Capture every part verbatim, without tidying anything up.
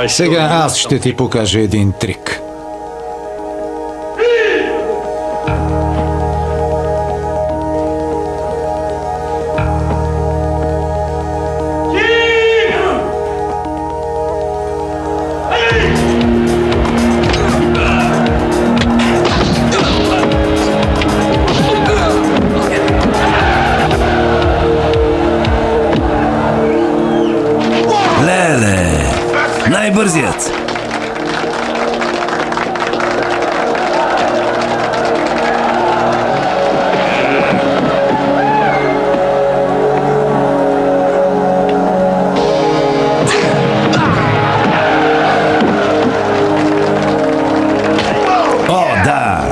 Сега аз ще ти покажа един трик. Най-бързият! О, да!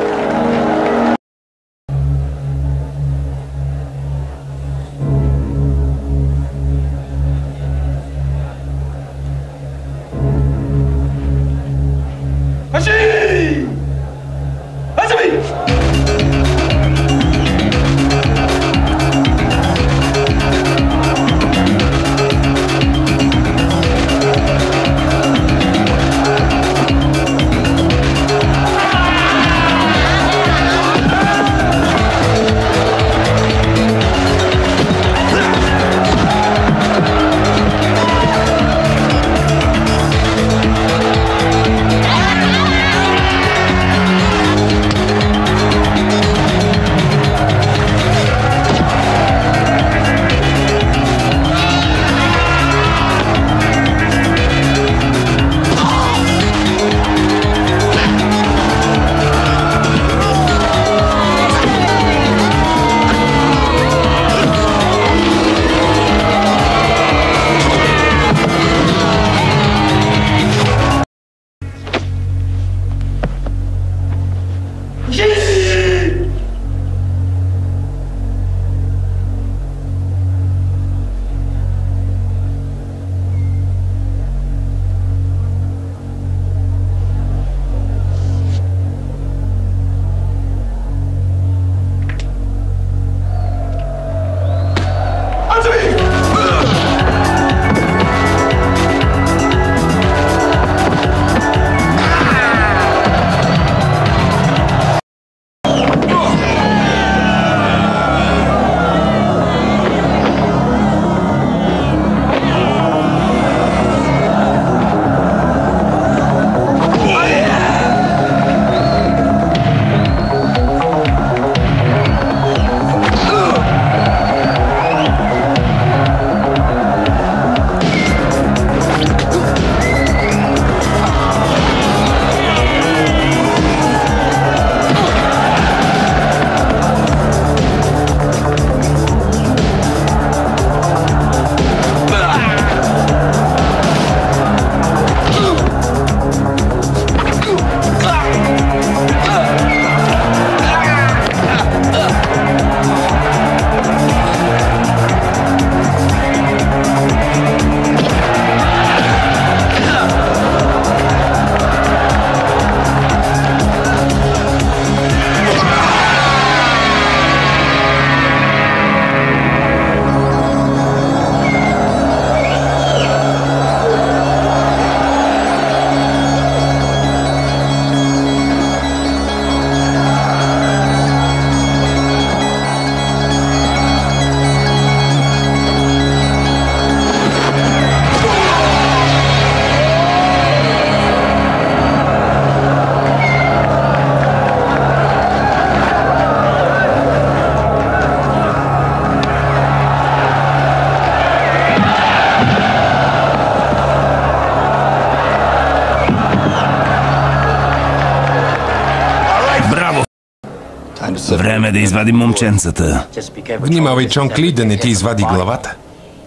Време да извадим момченцата. Внимавай, Чонг Ли, да не ти извади главата.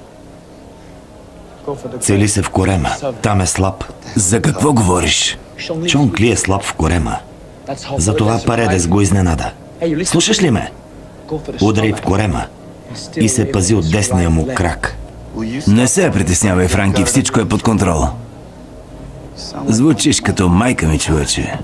Цели се в корема. Там е слаб. За какво говориш? Чонг Ли е слаб в корема. Затова Паредес го изненада. Слушаш ли ме? Удари в корема и се пази от десния му крак. Не се притеснявай, Франки, всичко е под контрол. Звучиш като майка ми, човече.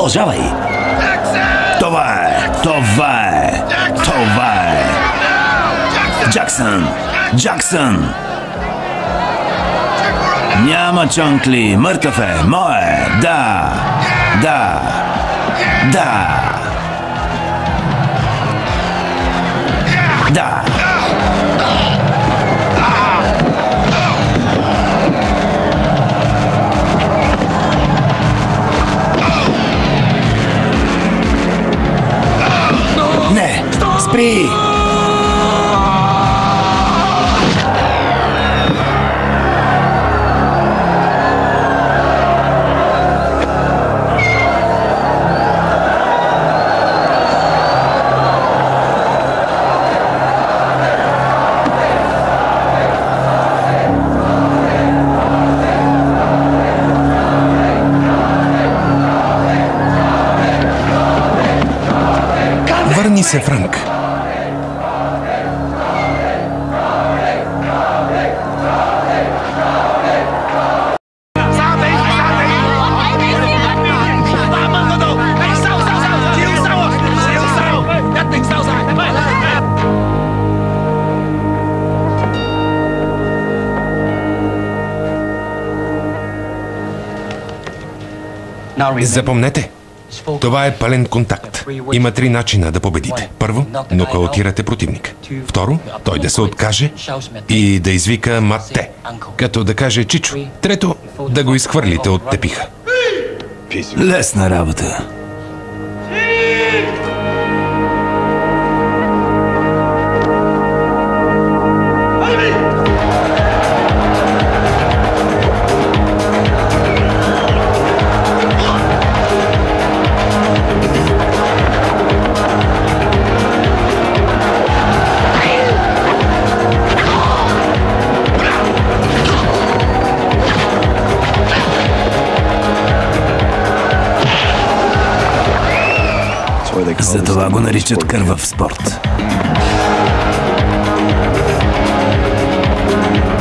Продължавай! Това е! Това е! Това е! Джаксън! Джаксън! Няма Чонкли! Мъртъв е! Мое! Да! Да! Да! Да! Не! Спри! Върни се, Франк. Запомнете, това е пълен контакт. Има три начина да победите. Първо, нокаутирате противник. Второ, той да се откаже и да извика Матте, като да каже Чичо. Трето, да го изхвърлите от тепиха. Лесна работа. Затова го наричат кървав спорт.